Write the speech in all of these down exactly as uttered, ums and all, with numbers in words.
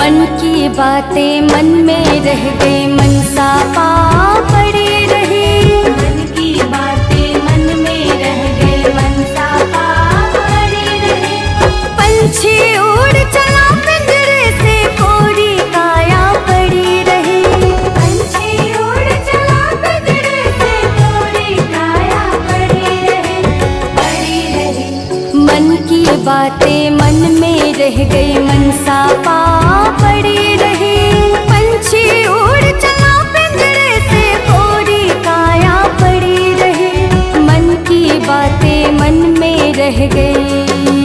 मन की बातें मन में रह गई, मनसा पा पड़ी रही। मन की बातें मन में रह गई, मनसा पा पड़ी रही। पंछी उड़ चला पिंजरे से, कोरी काया पड़ी रही। पंछी उड़ चला पिंजरे से, कोरी काया पड़ी रही, पड़ी रही। मन की बातें मन में रह गई, मनसा पा पड़ी रही। पंछी उड़ चला पिंजरे से, कोरी काया पड़ी रही। मन की बातें मन में रह गई।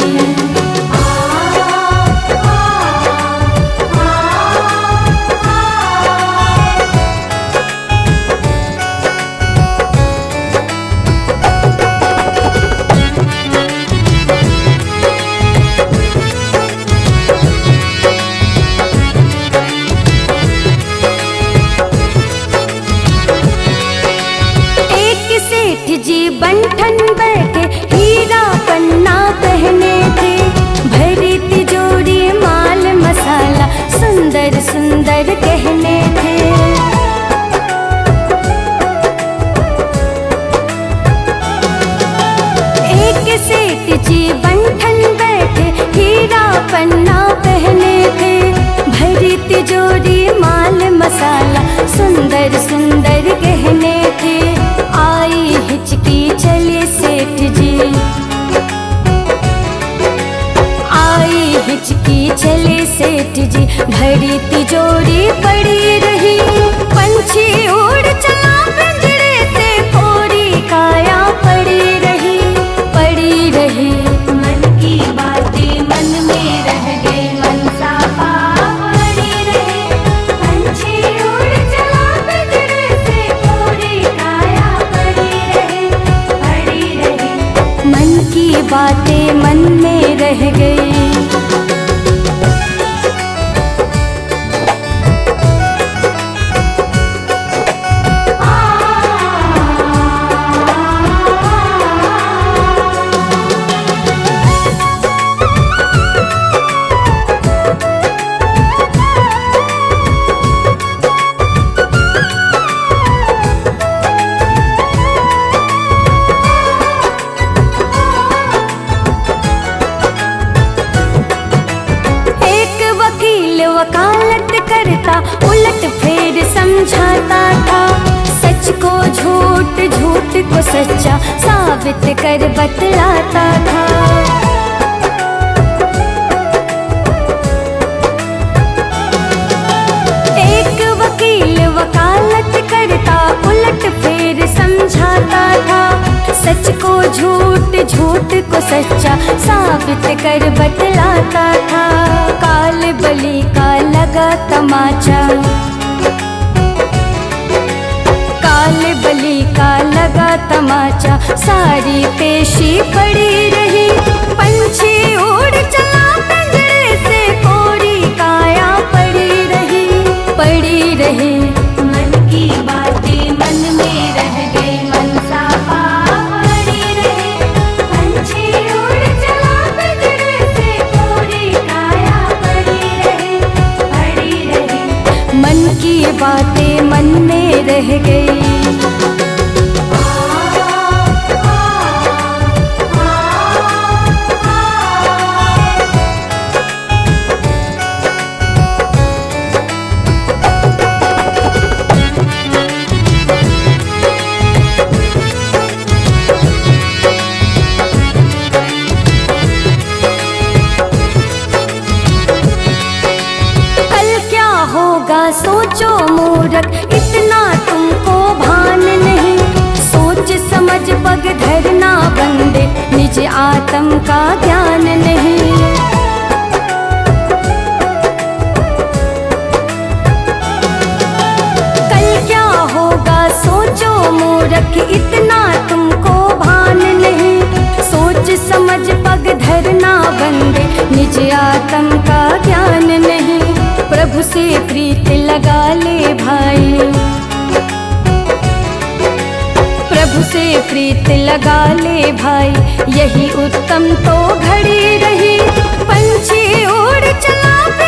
जी बंठन बैठे हीरा पन्ना पहने थे, भरी तिजोरी माल मसाला सुंदर सुंदर कहने थे। एक सेठ जी बंठन बैठे हीरा पन्ना पहने थे, भरी तिजोरी माल मसाला सुंदर सुंदर कहने थे। आई हिचकी चले सेठ जी, आई हिचकी चले सेठ जी, भरी तिजोरी पड़ी रही। पंछी उड़ चला पिंजरे से, कोरी काया पड़ी रही, पड़ी रही। मन की बातें मन में रह गई, मनसा पा पड़ी रही। पंछी उड़ चला पिंजरे से, कोरी काया पड़ी रही, पड़ी रही। मन की बातें मन में रह गई। वकालत करता उलट फेर समझाता था, सच को झूठ झूठ को सच्चा साबित कर बतलाता था। एक वकील वकालत करता उलट फेर समझाता था, सच को झूठ झूठ को सच्चा साबित कर बतलाता था। काल बलि का लगा तमाचा, काल बलि का लगा तमाचा, सारी पेशी पड़ी रही। पंछी उड़ चला पिंजरे से, कोरी काया पड़ी रही, पड़ी रही। मन की बातें मन में रह गई, मनसा पा पड़ी रही। पंछी उड़ चला पिंजरे से, कोरी काया पड़ी रही, पड़ी रही। मन की बातें मन में रह गई। सोचो मूर्ख इतना तुमको भान नहीं, सोच समझ पग धरना बंदे, निज आत्म का ज्ञान नहीं। कल क्या होगा सोचो मूर्ख इतना तुमको भान नहीं, सोच समझ पग धरना बंदे, निज आत्म का ज्ञान नहीं। प्रभु से प्रीत लगा ले भाई, प्रभु से प्रीत लगा ले भाई, यही उत्तम तो घड़ी रही। पंछी उड़ चला